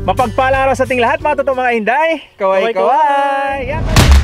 Mapagpalang araw sa ating lahat mga totoong mga Inday. Kaway-kaway! Yan.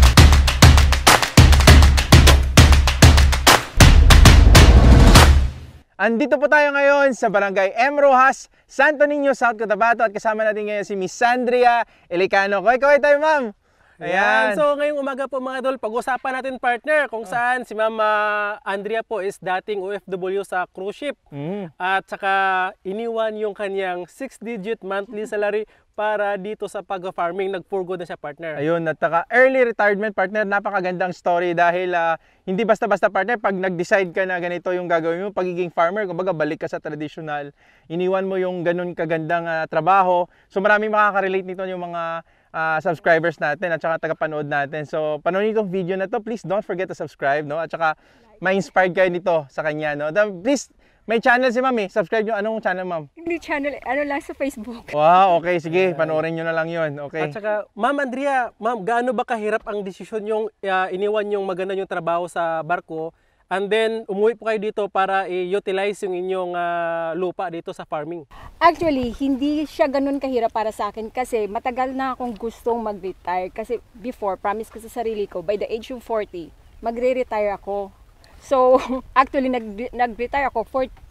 Andito po tayo ngayon sa Barangay M. Rojas, Santo Niño, South Cotabato at kasama natin ngayon si Miss Sandria Elicano. Kaway-kaway tayo, ma'am! Ayan. So ngayong umaga po mga idol, pag-usapan natin partner kung saan si Ma'am Andrea po is dating OFW sa cruise ship. At saka iniwan yung kanyang 6-digit monthly salary para dito sa pag-farming. Nag-forgo na siya partner. Ayun, at saka early retirement partner, napakagandang story dahil hindi basta-basta partner, pag nag-decide ka na ganito yung gagawin mo, pagiging farmer, kumbaga balik ka sa traditional, iniwan mo yung ganun kagandang trabaho. So maraming makaka-relate nito yung mga subscribers natin at saka tagapanood natin. So, panoorin itong video na to, please don't forget to subscribe, no? At saka, ma-inspired kayo nito sa kanya, no? Please, may channel si ma'am eh. Subscribe nyo. Anong channel, ma'am? Hindi channel, ano lang sa Facebook. Wow, okay. Sige, panoorin nyo na lang yun. Okay. At saka, Ma'am Andrea, ma'am, gaano ba kahirap ang desisyon yung iniwan yung maganda yung trabaho sa barko and then umuwi po kayo dito para i-utilize yung inyong lupa dito sa farming? Actually, hindi siya ganun kahirap para sa akin kasi matagal na akong gustong mag-retire. Kasi before, promise ko sa sarili ko, by the age of 40, magre-retire ako. So, actually, nag-retire ako,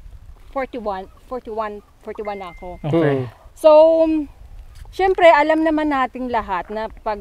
41 na ako. Okay. So, syempre, alam naman nating lahat na pag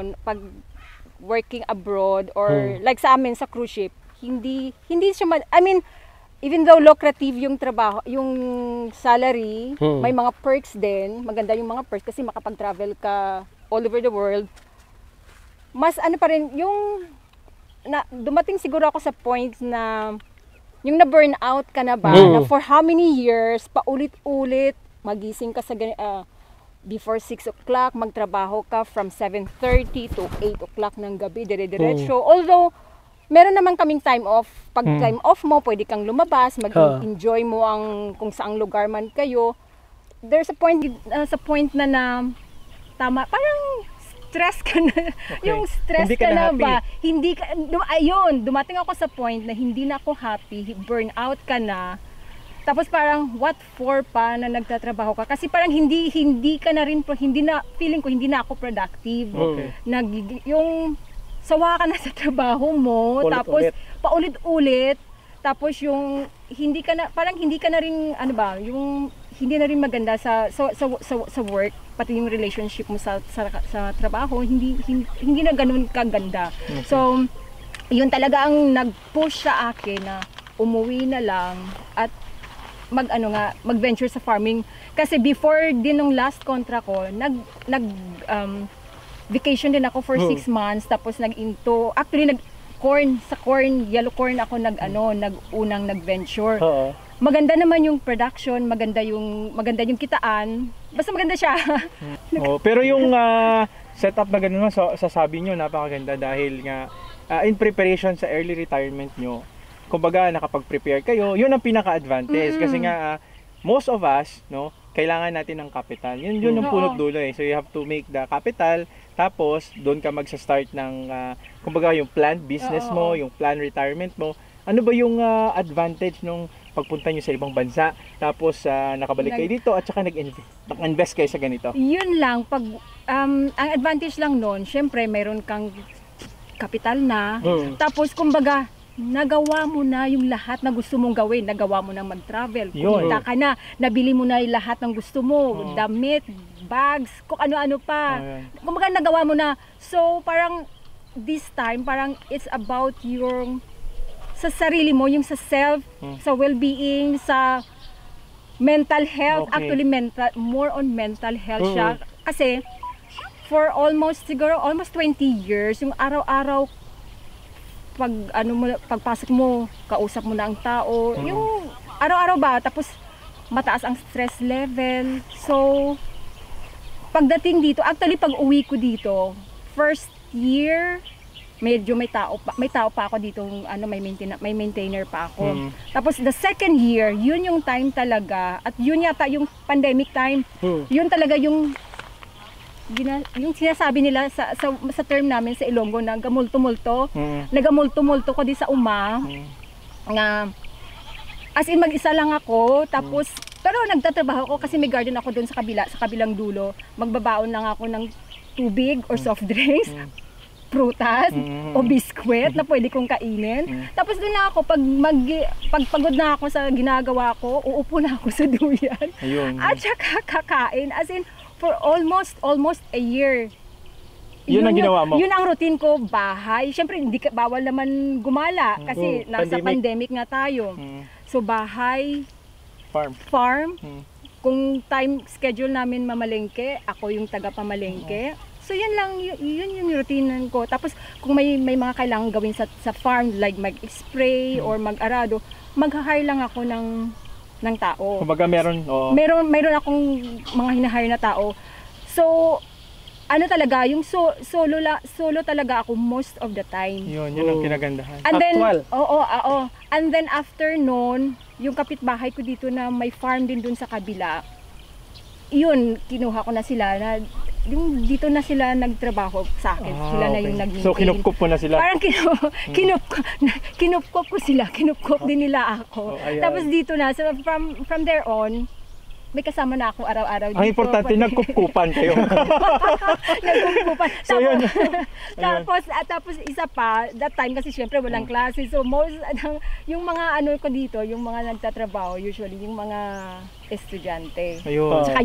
working abroad or like sa amin sa cruise ship, hindi siya I mean, even though lucrative yung trabaho, yung salary, may mga perks din, maganda yung mga perks kasi makapag-travel ka all over the world. Mas ano pa rin, yung dumating siguro ako sa point na yung na-burn out ka na ba, na for how many years, paulit-ulit, magising ka sa before 6 o'clock, magtrabaho ka from 7:30 to 8 o'clock ng gabi, dire-diretso. Although, meron naman kaming time off. Pag time off mo, pwede kang lumabas, mag-enjoy mo kung saang lugar man kayo. There's a point na tama, parang stress ka na. Okay. Yung stress ka na ba? Hindi ka, ayun, dumating ako sa point na hindi na ako happy, burn out ka na. Tapos parang what for pa na nagtatrabaho ka? Kasi parang hindi ka na rin, feeling ko hindi na ako productive. Okay. Yung sawa ka na sa trabaho mo, tapos paulit-ulit, tapos yung hindi ka na rin yung hindi na rin maganda sa work, pati yung relationship mo sa trabaho, hindi na ganoon kaganda. Okay. So, yun talaga ang nag-push sa akin na umuwi na lang at mag-venture sa farming. Kasi before din nung last contract ko, vacation din ako for 6 months, tapos actually yellow corn ako nag-unang nag-venture. Maganda naman yung production, maganda yung kitaan, basta maganda siya. Pero yung setup na ganun, sasabi nyo napakaganda dahil nga in preparation sa early retirement nyo, kumbaga nakapag-prepare kayo, yun ang pinaka-advantage kasi nga most of us, no, kailangan natin ng capital. Yun ang punot dulo eh. So you have to make the capital, tapos doon ka magsa-start ng kumbaga yung planned business mo, yung planned retirement mo. Ano ba yung advantage nung pagpunta nyo sa ibang bansa, tapos nakabalik kayo dito at saka nag-invest kayo sa ganito? Yun lang, ang advantage lang noon, syempre mayroon kang capital na, tapos kumbaga nagawa mo na yung lahat na gusto mong gawin. Nagawa mo na mag-travel, kumita ka na, nabili mo na yung lahat ng gusto mo, damit, bags, kung ano-ano pa. Kumbaga nagawa mo na. So parang this time, parang it's about yung sa sarili mo, yung sa self, sa well-being, sa mental health. Actually, more on mental health siya. Kasi for almost 20 years, yung araw-araw pagpasok mo, kausap mo na ang tao, yung araw-araw ba, tapos mataas ang stress level. So, pagdating dito, actually pag uwi ko dito, first year, medyo may tao pa ako dito, may maintainer pa ako. Tapos the second year, yun yung time talaga, at yun yata yung pandemic time, yun talaga yung sinasabi nila sa term namin sa Ilonggo na gamulto-multo. Nagamulto-multo ko di sa uma. Nga as in mag-isa lang ako, tapos Pero nagtatrabaho ako kasi may garden ako doon sa kabilang dulo. Magbabaon lang ako ng tubig or soft drinks, prutas, o biskwit na pwede kong kainin. Tapos doon na ako, pag pagod na ako sa ginagawa ko, uupo na ako sa duyan. Ayun. At saka kakain. As in, for almost a year. Yun ang ginawa mo? Yun ang routine ko, bahay. Siyempre, bawal naman gumala kasi nasa pandemic nga tayo. So, bahay, farm. Kung time schedule namin mamalengke, ako yung taga-pamalengke. So, yun lang, yun yung routine ko. Tapos, kung may mga kailangan gawin sa farm, like mag-spray or mag-arado, mag-hire lang ako ng tao. Kumbaga meron akong mga hinahire na tao. So, ano talaga, yung solo talaga ako most of the time. Yun ang kinagandahan. And then, Actual. Oo. And then after noon, yung kapitbahay ko dito na may farm din dun sa kabila, yun, kinuha ko na sila na yung dito na sila nagtrabaho sa akin. Sila na yung nag-maintain. So kinupkup mo na sila? Parang kinupkup ko sila. Kinupkup din nila ako. Tapos dito na, so from there on, may kasama na ako araw-araw dito. Ang importante, nagkupkupan kayo. Nagkupkupan. So yun. Tapos isa pa, that time kasi syempre walang klase. So yung mga ano ko dito, yung mga nagtatrabaho, usually yung mga estudyante. Ayun. Saka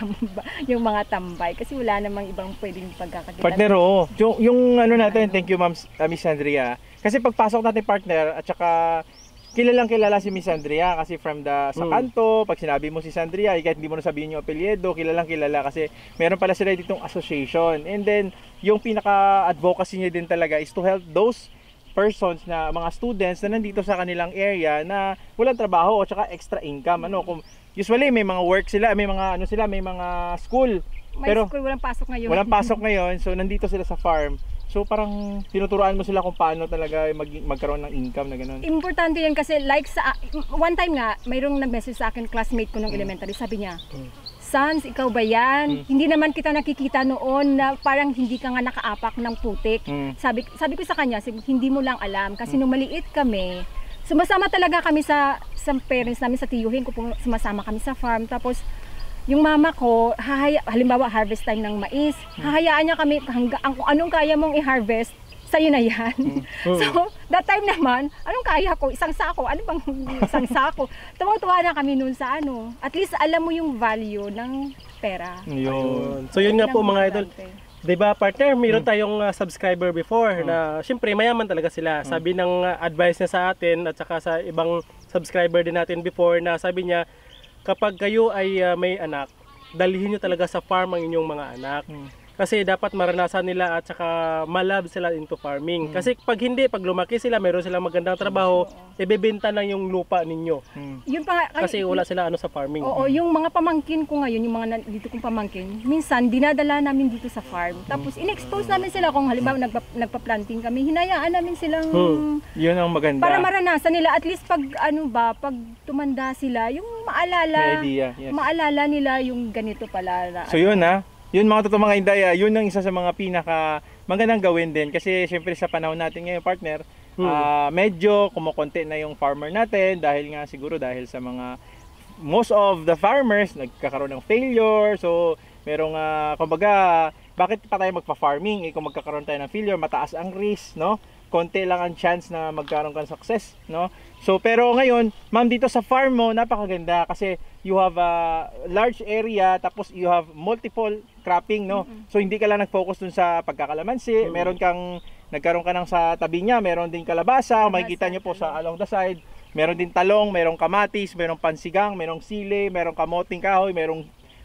yung mga tambay. Kasi wala namang ibang pwedeng pagkakakitan. Partner, oo. Yung ano natin, thank you Miss Andrea. Kasi pagpasok natin partner, at saka kilalang kilala si Miss Andrea kasi sa kanto, pag sinabi mo si Andrea, kahit hindi mo na sabihin yung apelyido, kilalang kilala kasi meron pala sila ditong association. And then, yung pinaka-advocacy niya din talaga is to help those persons na mga students na nandito sa kanilang area na walang trabaho o tsaka extra income. Usually may mga work sila, may mga school. Pero school, walang pasok ngayon. Walang pasok ngayon, so nandito sila sa farm. So parang tinuturuan mo sila kung paano talaga magkaroon ng income na gano'n. Importante yan kasi like one time nga, mayroong nag-message sa akin, classmate ko nung elementary, sabi niya, Sans, ikaw ba yan? Hindi naman kita nakikita noon na parang hindi ka nga nakaapak ng putik. Sabi ko sa kanya, hindi mo lang alam kasi nung maliit kami, sumasama talaga kami sa parents namin, sa tiyuhin ko, sumasama kami sa farm. Tapos yung mama ko, halimbawa harvest time ng mais, hahayaan niya kami hanggang kung anong kaya mong i-harvest, sa'yo na yan. So, that time naman, anong kaya ko? Isang sako. Ano bang isang sako? Tuwa-tuwa na kami noon sa ano. At least alam mo yung value ng pera. Yun. So yun nga po mga idol. Diba partner, mayroon tayong subscriber before na syempre mayaman talaga sila. Sabi ng advice niya sa atin at saka sa ibang subscriber din natin before na sabi niya, kapag kayo ay may anak, dalhin nyo talaga sa farm ang inyong mga anak. Kasi dapat maranasan nila at saka malab sila into farming. Kasi pag lumaki sila, meron silang magandang trabaho, ibebenta na yung lupa ninyo. Yun pa, kasi wala sila sa farming. Oo, yung mga pamangkin ko ngayon, yung mga dito kong pamangkin, minsan dinadala namin dito sa farm. Tapos in-expose namin sila kung halimbawa nagpa-planting kami, hinayaan namin silang yun ang maganda. para maranasan nila at least pag pag tumanda sila, yung maalala. May idea, yes. Maalala nila yung ganito pala. So yun yun mga totoo mga Indaya, yun ang isa sa mga pinaka magandang gawin din kasi syempre sa panahon natin ngayon partner, medyo kumukonti na yung farmer natin dahil sa mga most of the farmers nagkakaroon ng failure. So merong kumbaga bakit pa tayo magpa-farming kung magkakaroon tayo ng failure, mataas ang risk, no? Konti lang ang chance na magkaroon ka ng success, no? So pero ngayon, ma'am, dito sa farm mo napakaganda kasi you have a large area tapos you have multiple cropping, no? So hindi ka lang nag-focus dun sa pagkakalamansi, nagkaroon ka ng sa tabi niya, meron din kalabasa, makikita niyo po sa along the side. Meron din talong, merong kamatis, merong pansigang, merong sili, merong kamoting kahoy, merong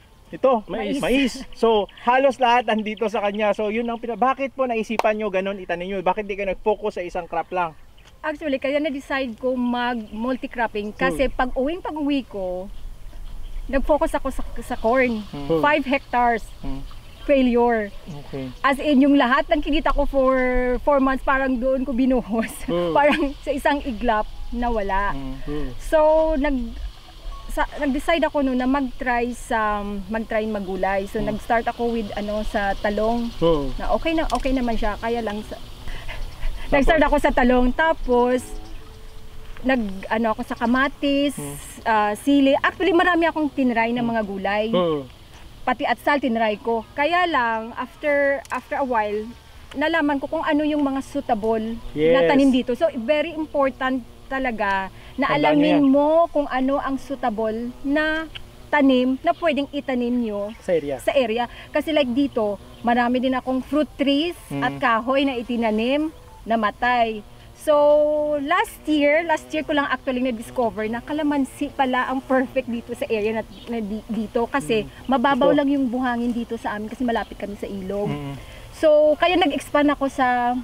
mais. So, halos lahat andito sa kanya. So, yun ang bakit po naisipan nyo ganun itanim nyo? Bakit di kayo nag-focus sa isang crop lang? Actually, kaya na-decide ko mag-multi-cropping kasi pag-uwi ko, nag-focus ako sa corn. 5 hectares. Failure. Okay. As in, yung lahat ng kinita ko for 4 months, parang doon ko binuhos. Parang sa isang iglap, nawala. So, nag-decide ako noon na mag-try maggulay. So nag-start ako with sa talong. Na okay naman siya, kaya lang nag-start ako sa talong. Tapos nag-ano ako sa kamatis, sili. Actually, marami akong tinry ng mga gulay. Pati atsal tinry ko. Kaya lang, after a while, nalaman ko kung ano yung mga suitable na tanim dito. So, very important talaga na alamin mo kung ano ang suitable na tanim na pwedeng itanim nyo sa area. Kasi like dito, marami din akong fruit trees at kahoy na itinanim, namatay. So, last year ko lang actually na-discover na kalamansi pala ang perfect dito sa area na dito. Kasi mababaw lang yung buhangin dito sa amin kasi malapit kami sa ilog. So, kaya nag-expand ako sa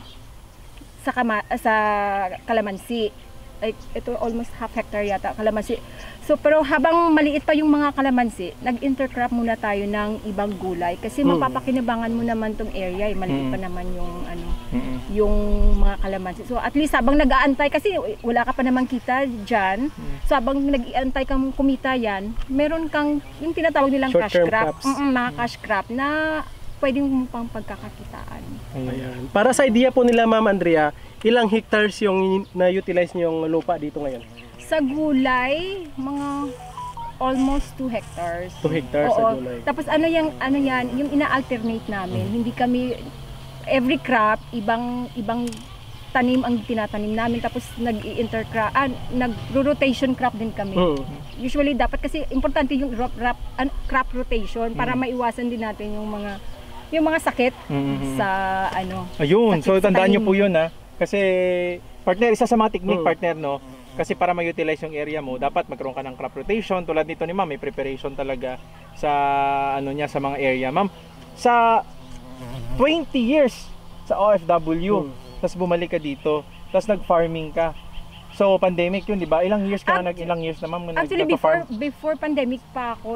kalamansi. Like, ito almost half hectare yata kalamansi. So, pero habang maliit pa yung mga kalamansi, nag-intercrop muna tayo ng ibang gulay kasi mapapakinabangan mo naman tong area, maliit pa naman yung yung mga kalamansi. So, at least habang nag-aantay kasi wala ka pa namang kita diyan. So, habang nag-aantay kang kumita yan, meron kang yung tinatawag nilang cash crop, mga cash crop na pwedeng mo pang pagkakakitaan. Ayan. Para sa idea po nila, Ma'am Andrea, ilang hectares yung na-utilize niyong lupa dito ngayon? Sa gulay, mga almost 2 hectares. 2 hectares sa gulay. Tapos ano yan, yung ina-alternate namin. Hindi kami, every crop, ibang tanim ang tinatanim namin. Tapos nag-intercrop, nag-rotation crop din kami. Usually dapat kasi importante yung crop rotation para maiwasan din natin yung mga sakit sa Ayun, so tandaan niyo po 'yun kasi partner, isa sa mga technique partner, no? Kasi para ma-utilize yung area mo, dapat magkaroon ka ng crop rotation. Tulad nito ni Ma'am, may preparation talaga sa sa mga area. Ma'am, sa 20 years sa OFW, tapos bumalik ka dito, tapos nag-farming ka. So pandemic 'yun, 'di ba? Ilang years na Ma'am actually before pandemic pa ako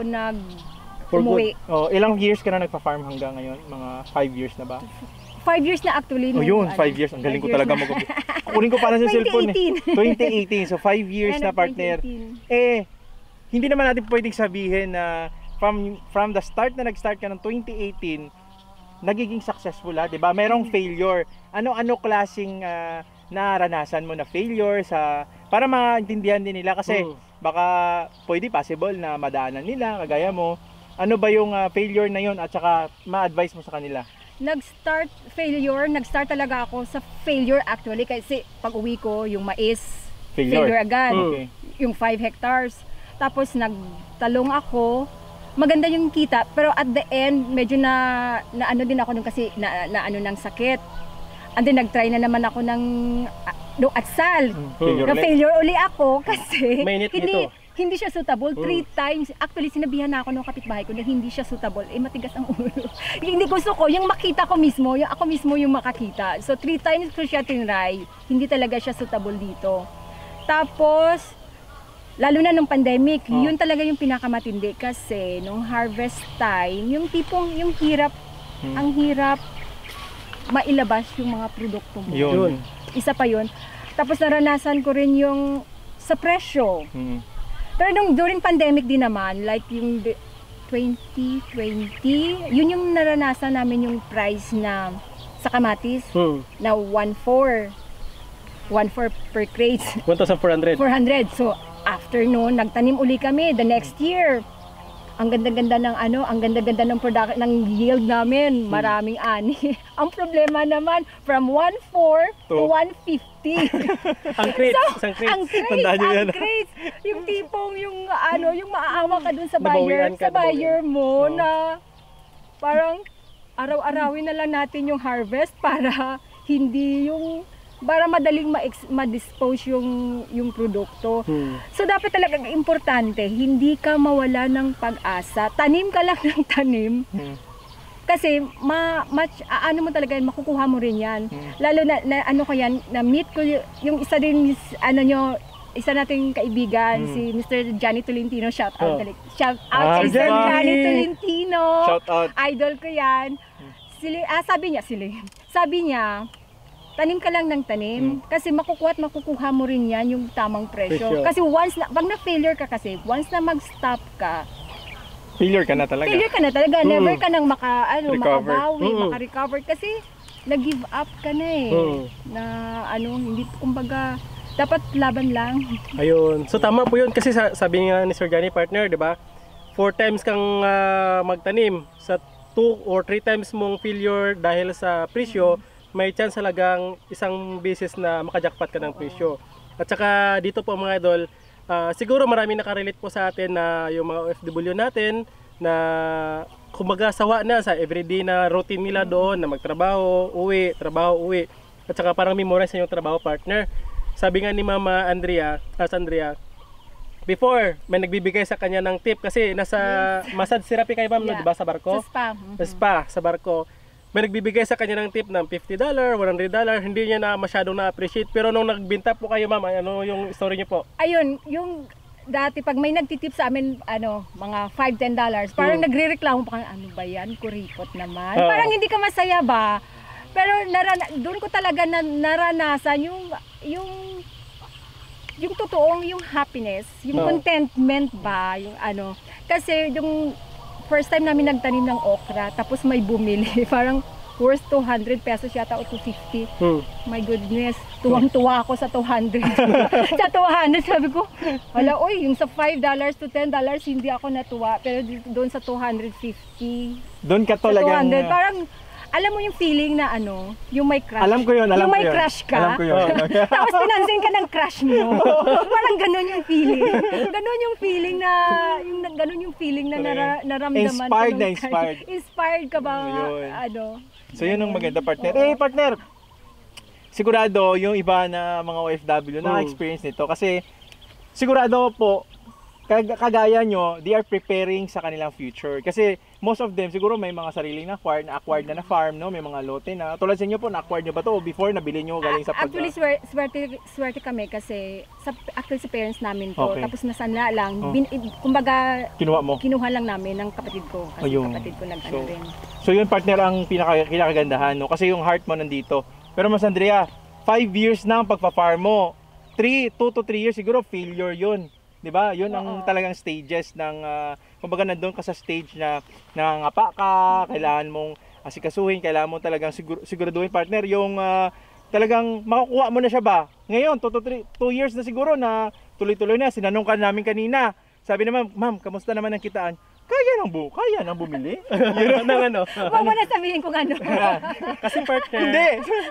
umuwi. Oh, ilang years ka na nagpa-farm hanggang ngayon? Mga 5 years na ba? 5 years na actually. Oh, yun, 5 years. Ang galing ko talaga kukunin ko para sa cellphone. 2018. So 5 years na partner. 2018. Hindi naman natin pwedeng sabihin na from the start na nag-start ka ng 2018, nagiging successful, 'di ba? Merong failure. Ano klaseng naranasan mo na failure para maintindihan din nila kasi baka possible na madaanan nila kagaya mo. Ano ba yung failure na yun at saka ma-advise mo sa kanila? Nag-start talaga ako sa failure actually kasi pag uwi ko yung mais, failure agad. Okay. Yung 5 hectares. Tapos nagtalong ako, maganda yung kita pero at the end medyo na ano din ako nung kasi na ng sakit. And then nag-try na naman ako ng atsal. Failure uli ako kasi hindi siya suitable. 3 times. Actually, sinabihan na ako ng kapitbahay ko na hindi siya suitable. Matigas ang ulo. Hindi gusto ko, yung makita ko mismo, ako mismo yung makakita. So, 3 times ko siya tinry. Hindi talaga siya suitable dito. Tapos, lalo na nung pandemic, yun talaga yung pinakamatindi. Kasi, nung harvest time, yung hirap, ang hirap mailabas yung mga produkto mo. Yun. Isa pa yun. Tapos, naranasan ko rin yung sa presyo. Pero during pandemic din naman, like yung 2020, yun yung naranasan namin yung price na sa kamatis na 1.4 per crate. 1,400. 400. So after noon, nagtanim uli kami the next year. Ang ganda-ganda ng product ng yield namin, maraming ani. Ang problema naman from 1.4 to 150. Ang crates, Ang crates. Yung tipong yung maaawa ka dun sa buyer mo na parang araw-arawin na lang natin yung harvest para madaling ma-dispose yung produkto. So dapat talagang importante, hindi ka mawala ng pag-asa. Tanim ka lang ng tanim. Kasi mo talaga makukuha mo rin 'yan. Lalo na na-meet ko yung isa din isa nating kaibigan, si Mr. Johnny Tolentino. Shout out kay Sir Johnny Tolentino. Shout out. Idol ko 'yan. Sabi niya, tanim ka lang ng tanim kasi makukuha mo rin yan yung tamang presyo. Kasi pag na-failure ka kasi, once na mag-stop ka, failure ka na talaga. Never ka nang makabawi, maka-recover kasi nag-give up ka na na hindi, kumbaga, dapat laban lang. Ayun. So tama po yun kasi sabi nga ni Sir Johnny, partner, di ba? 4 times kang magtanim. Sa 2 or 3 times mong failure dahil sa presyo, may chance talagang isang beses na makajackpot ka ng presyo. At saka dito po mga idol, siguro marami nakarelate po sa atin na yung mga OFW natin na kumbaga sawa na sa everyday na routine nila doon na magtrabaho, uwi, trabaho, uwi. At saka parang memorize na yung trabaho, partner. Sabi nga ni Mama Andrea, before may nagbibigay sa kanya ng tip kasi nasa massage therapy kayo ma'am, Yeah. di ba, sa barko? Sa spa. Sa spa, sa barko. May nagbibigay sa kanya ng tip ng $50, $100, hindi niya na masyadong na-appreciate. Pero nung nagbinta po kayo ma'am, ano yung story niyo po? Ayun, yung dati pag may nagtitip sa amin, mga $5-10, parang nagrereklamo pa kami, ano ba yan, kuripot naman. Oo. Parang hindi ka masaya ba? Pero doon ko talaga naranasan yung totoong, yung happiness, yung Oo. contentment ba, yung Kasi yung first time namin nagtanim ng okra, tapos may bumili, parang worth 200 pesos yata o 250. My goodness, tuwang-tuwa ako sa 200. Sa 200, sabi ko, wala, yung sa $5 to $10, hindi ako natuwa. Pero doon sa 250, Doon ka sa talagang... 200, parang, alam mo yung feeling na yung may crush. Alam ko yun, alam yung ko may yun. crush ka. Alam ko yun. Tapos pinansin ka ng crush mo. Parang ganun yung feeling. Ganun yung feeling na, ganun yung feeling na naramdaman ko. Inspired na inspired. Inspired ka ba? Ayun. So yun ang maganda, partner. Partner! Sigurado yung iba na mga OFW na-experience nito kasi sigurado po kagaya nyo, they are preparing sa kanilang future. Kasi most of them, siguro may mga sariling acquired na farm, no? May mga lote na. Tulad sa inyo po, na-acquired nyo ba to? O before, nabili nyo galing sa pag... Actually, swerte kami kasi actually sa parents namin to. Okay. Tapos nasanla lang. Kumbaga, Kinuha mo? kinuha lang namin ng kapatid ko. Kasi Ayun. kapatid ko nag So, rin. So yun, partner, ang pinakagandahan, no? Kasi yung heart mo nandito. Pero Mas Andrea, 5 years na ang pagpa-farm mo. 2 to 3 years, siguro failure yun. 'Di ba? 'Yun ang talagang stages ng kumbaga nandoon ka sa stage na nangangapa ka, kailangan mong asikasuhin, kailangan mo talagang siguraduhin, partner, yung talagang makukuha mo na siya ba. Ngayon, 2 years na siguro na tuloy-tuloy na. Sinanong ka namin kanina. Sabi naman, ma'am, kamusta naman ang kitaan? Kaya nang bumili. Yun ang Huwag mo na sabihin kung ano. Kasi partner, Hindi.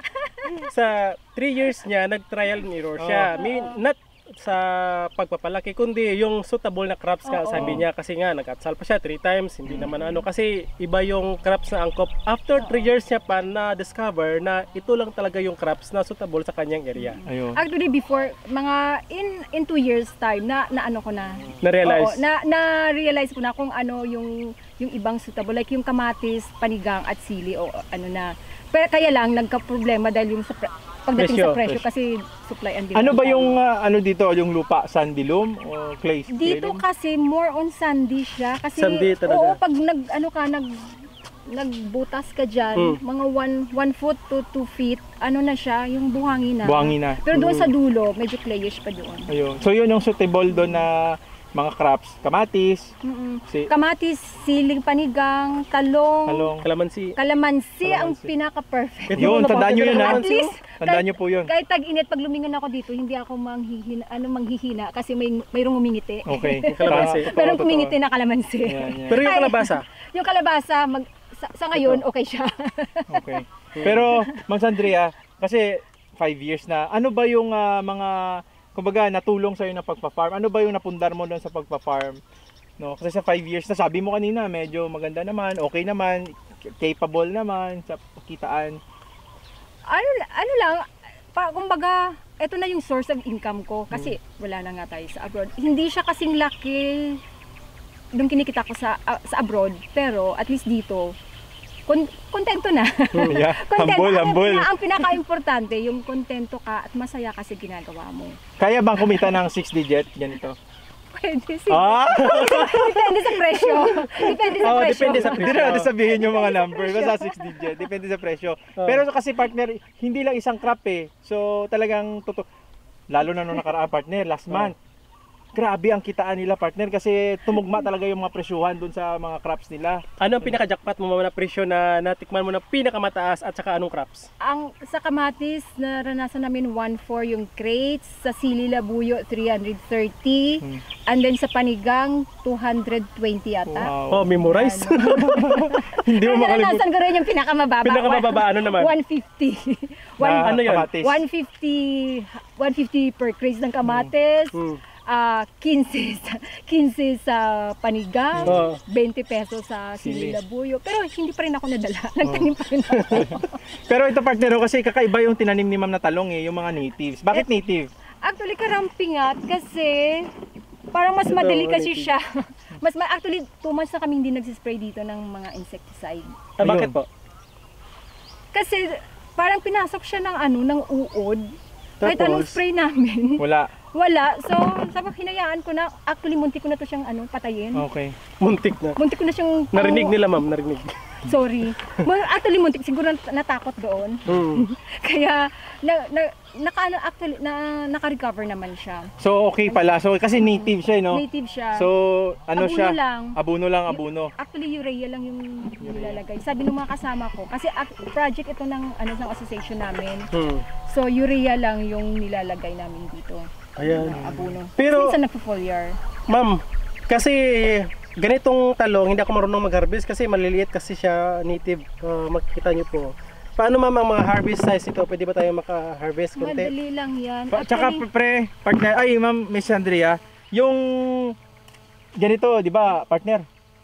sa 3 years niya, nag-trial and error siya. Not sa pagpapalaki, kundi yung suitable na crops nga, sabi niya. Kasi nga, nag-atsal pa siya 3 times, hindi naman kasi iba yung crops na angkop. After 3 years niya pa na-discover na ito lang talaga yung crops na suitable sa kanyang area. Ayun. Actually, before, mga in 2 years time, Na-realize. na-realize ko na kung ano yung ibang suitable. Like yung kamatis, panigang at sili o Pero kaya lang, nagka-problema dahil yung pagdating sa presyo kasi supply and demand. Ano ba yung dito, yung lupa, sandy loam o clay? Dito kasi more on sandy siya kasi Sandy talaga. pag nagbutas ka diyan, mga 1 foot to 2 feet, na siya, yung buhangin na. Buhangin na. Pero doon sa dulo, medyo clayish pa doon. Ayun. So yun yung suitable doon na mga crops, kamatis, Kamatis, siling panigang, talong, kalamansi ang pinaka-perfect. Yun, tandaan nyo yun ha. At least, Tandaan nyo po yun. kahit tag-init, pag lumingon ako dito, hindi ako manghihina kasi mayroong umingiti. Okay. Kalamansi. Pero umingiti na kalamansi. Yan. Pero yung kalabasa, Yung kalabasa, sa ngayon, okay siya. Okay. Pero, Ma'am Andrea, kasi 5 years na, ano ba yung mga, kumbaga, natulong sa'yo na pagpa-farm? Ano ba yung napundar mo doon sa pagpa-farm? No? Kasi sa 5 years na, sabi mo kanina, medyo maganda naman, okay naman, capable naman sa kitaan. Ano lang, kumbaga, ito na yung source of income ko kasi wala na nga tayo sa abroad. Hindi siya kasing laki nung kinikita ko sa abroad, pero at least dito, kontento na. Yeah, humble. Ang pinaka-importante, yung kontento ka at masaya kasi ginagawa mo. Kaya bang kumita ng 6 digit? Ganito. Pwede siguro. Depende sa presyo. Depende sa presyo. depende sa Hindi na natin sabihin yung mga number. Basta 6 digit. Depende sa presyo. Pero kasi partner, hindi lang isang crop eh. So talagang lalo na nung nakaraan partner, last month. grabe ang kitaan nila, partner, kasi tumugma talaga yung mga presyuhan dun sa mga crops nila. Ano ang pinaka-jackpot mo na presyo na natikman mo na pinakamataas at saka anong crops? Ang sa kamatis, naranasan namin 1.4 yung crates, sa sili labuyo 330, and then sa panigang 220 yata. Oh, memorize. Hindi mo makalimutan. Naranasan ko rin yung pinakamababa. Pinakamababa, ano naman? 150. Ano yun? Kamatis. 150 per crate ng kamatis. 15 sa panigang, 20 pesos sa sili labuyo. Pero hindi pa rin ako nadala. Nagtanim pa rin ako. Pero ito, partner, kasi kakaiba yung tinanim ni ma'am na talong yung mga natives. Bakit native? Actually, karampingat kasi parang mas madali kasi siya. Actually, 2 months na kami hindi nagsispray dito ng mga insecticide. Bakit po? Kasi parang pinasok siya ng uod. Kahit Tapos, anong spray namin. Wala. So, sabi hinayaan ko na, actually muntik ko na to siyang patayin. Okay. Muntik na. Muntik ko na siyang Narinig nila, ma'am, narinig. Sorry. Actually muntik, siguro natakot doon. Kaya naka-recover naman siya. So, okay pala. So, kasi native siya, no? Native siya. So, ano Abuno siya? lang. Abuno. Actually, urea lang yung nilalagay. Sabi ng mga kasama ko, kasi project ito ng association namin. So, urea lang yung nilalagay namin dito. Ayan. Abuno. Pero, minsan nagpo-foliar. ma'am, kasi ganitong talong, hindi ako marunong mag-harvest kasi maliliit kasi siya, native. Makikita nyo po. Paano ma'am ang mga harvest size ito? Pwede ba tayo maka-harvest konti? Madali lang yan. Tsaka, partner, Miss Andrea, yung ganito, di ba, partner?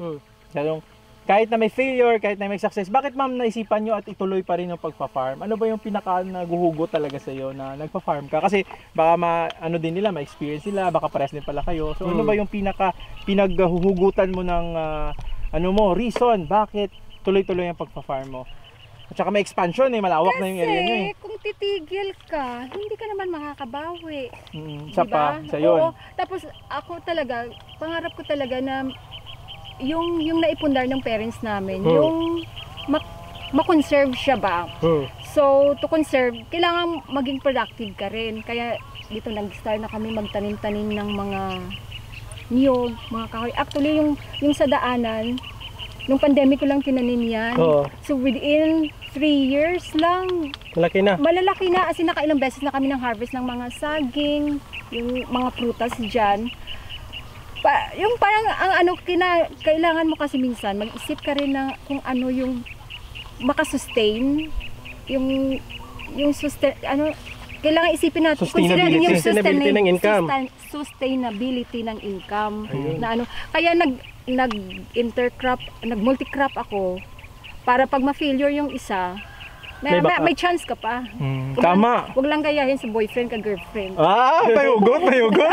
Kahit na may failure, kahit na may success, bakit ma'am naisipan nyo at ituloy pa rin yung pagpa-farm? Ano ba yung pinaka naguhugot talaga sa iyo na nagpa-farm ka? Kasi baka din nila, ma-experience nila, baka pares din pala kayo. So ano ba yung pinaghuhugutan mo ng reason bakit tuloy-tuloy yung pagpa-farm mo? At saka may expansion malawak na yung area nyo Kasi kung titigil ka, hindi ka naman makakabawi. Sa Diba? sa yun. Oo. Tapos ako talaga, pangarap ko talaga na yung naipundar ng parents namin, yung ma-conserve siya ba? So, to conserve, kailangan maging productive ka rin. Kaya dito nag-start na kami magtanim-tanim ng mga niyog, mga kahoy. Actually, yung sa daanan, nung pandemic ko lang tinanim yan. So, within 3 years lang, malalaki na. As in, nakailang beses na kami ng harvest ng mga saging, yung mga prutas dyan. Yung parang kailangan mo kasi minsan mag-isip ka rin na kung ano yung makasustain yung kailangan isipin natin sustainability ng income. Sustainability ng income na kaya nag-intercrop, nag-multicrop ako para pag ma-failure yung isa may chance ka pa. Tama. Huwag lang gayahin sa boyfriend ka girlfriend. Mayugot.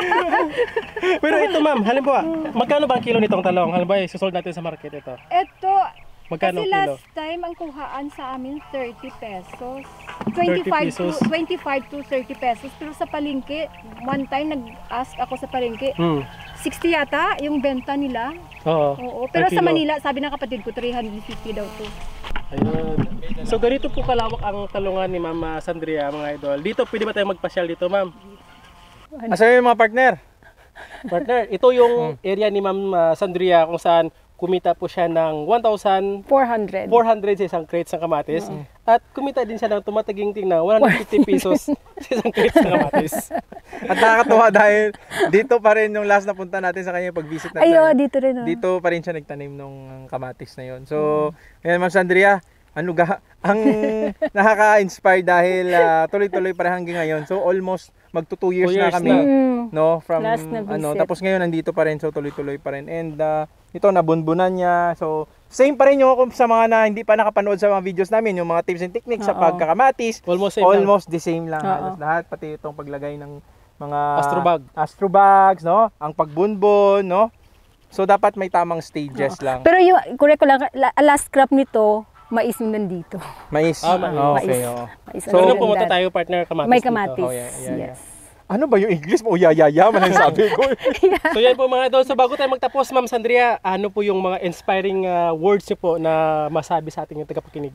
Pero ito ma'am, halimbawa, magkano ba ang kilo nitong talong? Halimbawa, susold natin sa market ito. Ito, magkano kasi kilo? last time ang kuhaan sa amin 30 pesos. 30 pesos. 25 to 30 pesos. Pero sa palengke, one time nag-ask ako sa palengke, 60 yata yung benta nila. Oo. Pero sa Manila, sabi ng kapatid ko, 350 daw to. Ayun. So ganito po kalawak ang talungan ni Ma'am Sandria, mga idol. Dito, pwede ba tayo magpasyal dito, ma'am? Asa yung mga partner? Partner, ito yung area ni Ma'am Sandria kung saan kumita po siya ng 1,400 sa isang crates ng kamatis. At kumita din siya ng tumataging-ting na 150 pesos sa isang crates ng kamatis. At nakakatuwa dahil dito pa rin yung last na punta natin sa kanya pag-visit natin. Dito rin. Dito pa rin siya nagtanim ng kamatis na yon. So, ayan Ma'am Sandria, ang nakaka-inspire dahil tuloy-tuloy pa rin hanggang ngayon. So, almost magto 2 years na kami. No, from tapos ngayon nandito pa rin, so tuloy-tuloy pa rin. And ito nabunbunan niya. So, same pa rin yung sa mga na hindi pa nakapanood sa mga videos namin, yung mga tips and techniques sa pagkakamatis. Almost the same lang. Halos lahat, pati itong paglagay ng mga astrobags, no? Ang pagbunbon, no? So, dapat may tamang stages lang. Pero yung, correct ko lang, last crop nito, mais yung nandito. Mais? Okay. Mais. So, ano pumunta tayo, partner, kamatis may kamatis, dito? yes. Ano ba yung English mo? Uyayaya man ang sabi ko. So yan po mga idol. So bago tayo magtapos, Ma'am Sandria, ano po yung mga inspiring words niyo po na masabi sa ating tagapakinig?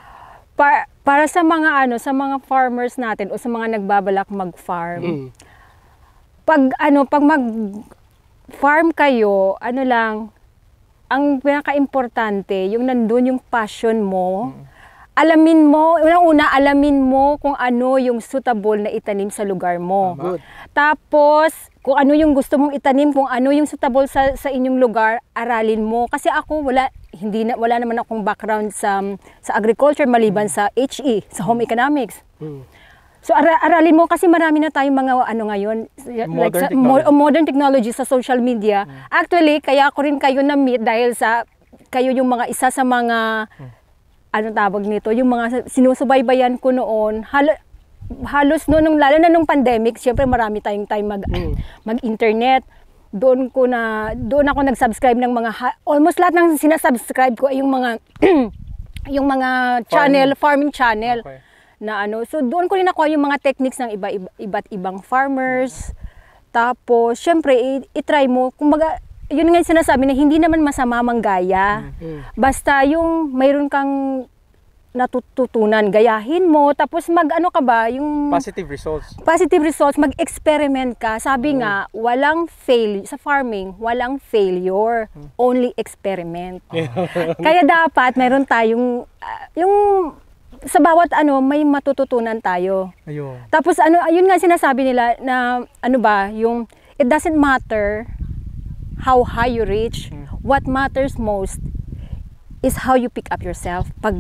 Para sa mga sa mga farmers natin o sa mga nagbabalak mag-farm. pag mag-farm kayo, ano lang, ang pinaka-importante, yung nandun yung passion mo, alamin mo, unang-una, alamin mo kung ano yung suitable na itanim sa lugar mo. Tama. Tapos, kung ano yung gusto mong itanim, kung ano yung suitable sa inyong lugar, aralin mo. Kasi ako, wala naman akong background sa agriculture maliban sa HE, sa home economics. So aralin mo kasi marami na tayong mga ngayon modern technology sa social media. Actually, kaya ako rin kayo na-meet dahil sa kayo yung mga isa sa mga anong tawag nito, yung mga sinusubaybayan ko noon. Halos noon, lalo na nung pandemic, syempre marami tayong time mag-internet. Doon ako nag-subscribe ng mga almost lahat ng sinasubscribe ko ay yung mga yung mga farming channel. Okay. Na so doon ko rin nakuha yung mga techniques ng iba't ibang farmers. Tapos syempre i-try mo, kumbaga yun nga yung sinasabi na hindi naman masama manggaya. Basta yung mayroon kang natututunan, gayahin mo, tapos yung Positive results. Mag-experiment ka. Sabi nga, walang fail sa farming, walang failure, only experiment. Kaya dapat mayroon tayong yung sa bawat may matututunan tayo. Ayun. Tapos ayun nga sinasabi nila na yung it doesn't matter how high you reach, what matters most is how you pick up yourself pag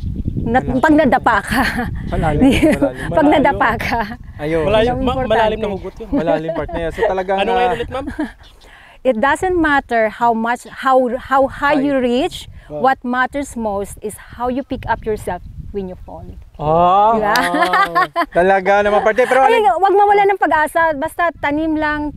nadapa ka. Pag nadapa ka. Ayun. Malalim na hugot yun. Malalim partner. So talagang Ano ngayon ulit, ma'am? It doesn't matter how high you reach, what matters most is how you pick up yourself when you fall. Diba? Talaga naman partner. Pero wag mawala ng pag-asa, basta tanim lang,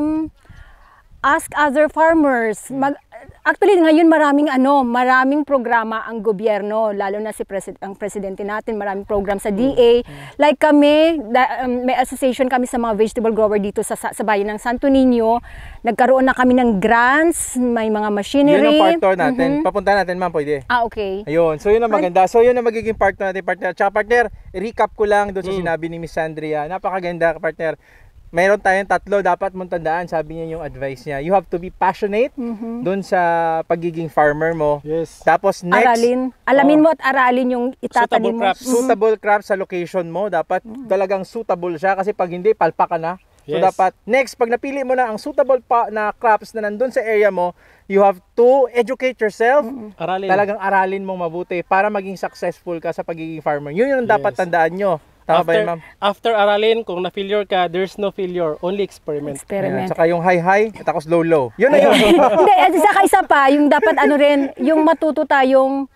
ask other farmers. Actually ngayon maraming programa ang gobyerno, lalo na ang presidente natin, maraming program sa DA. Like kami, may association kami sa mga vegetable grower dito sa bayan ng Santo Niño. Nagkaroon na kami ng grants, may mga machinery. Yun ang part natin. Papunta natin, ma'am, pwede. Okay. Ayun. So yun ang maganda. So yun ang magiging part natin, partner. Tsaka partner, recap ko lang doon sa sinabi ni Miss Andrea. Napakaganda, partner. Mayroon tayong 3 dapat mong tandaan, sabi niya yung advice niya. You have to be passionate doon sa pagiging farmer mo. Yes. Tapos next, alamin mo at aralin yung itatanim mo. Suitable crops sa location mo. Dapat talagang suitable siya kasi pag hindi, palpa ka na. So Yes. dapat, next, pag napili mo na ang suitable na crops na nandun sa area mo, you have to educate yourself. Talagang aralin mong mabuti para maging successful ka sa pagiging farmer. Yun yung dapat tandaan nyo. Tama ba yun, ma'am? After aralin, kung na-failure ka, there's no failure, only experiment. Ayan, saka yung high, at ako low. Yun na yun. Hindi, saka isa pa, yung dapat yung matuto tayong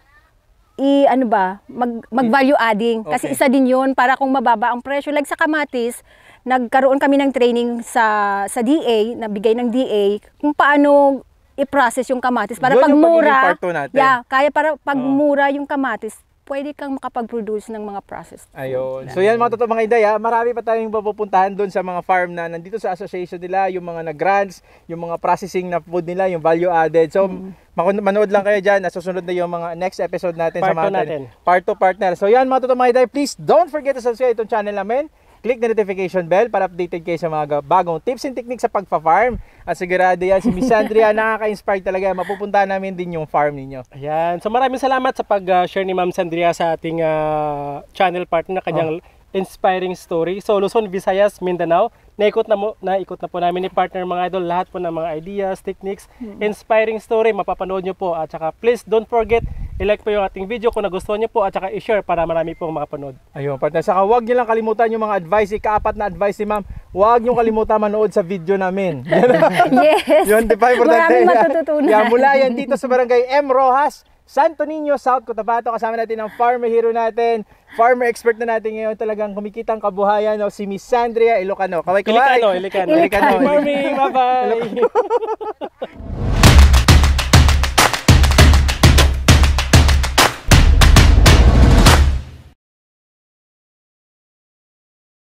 mag-value adding. Kasi Okay. isa din yun, para kung mababa ang presyo. Like sa kamatis, nagkaroon kami ng training sa DA, nabigay ng DA, kung paano i-process yung kamatis. Para Yun pag yung mura, pagiging part 2 natin. kaya para pag mura yung kamatis, pwede kang makapag-produce ng mga processed food. Ayun. So yan mga totoo mga idea, marami pa tayong pupuntahan doon sa mga farm na nandito sa association nila, yung mga nag-grants, yung mga processing na food nila, yung value added. So manood lang kayo dyan, nasusunod na yung mga next episode natin Part sa mga 2 natin. Part 2 partner. So yan mga totoo mga idea, please don't forget to subscribe itong channel namin. Click the notification bell para updated kayo sa mga bagong tips and techniques sa pagpa-farm. At sigurado yan, si Miss Andrea, nakaka-inspire talaga. Mapupunta namin din yung farm ninyo. Ayan. So maraming salamat sa pag-share ni Ma'am Sandria sa ating channel partner na kanyang inspiring story. So Luzon, Visayas, Mindanao, naikot na po namin ni partner mga idol lahat po ng mga ideas, techniques, inspiring story, mapapanood nyo po. At saka please don't forget, i-like po yung ating video kung nagustuhan nyo po at saka i-share para marami pong makapanood. Ayun, partner. Saka huwag nyo lang kalimutan yung mga advice, ikaapat na advice ni ma'am. Huwag nyo kalimutan manood sa video namin. Yes! Yun, di ba? Importante. Maraming matututunan. Yan, mula yan dito sa Barangay M. Rojas, Santo Niño, South Cotabato. Kasama natin ang farmer hero natin, farmer expert na natin ngayon, talagang kumikitang kabuhayan, si Miss Sandria Ilocano. Kaway-kaway. Ilocano. Ilocano. Farming, bye-bye!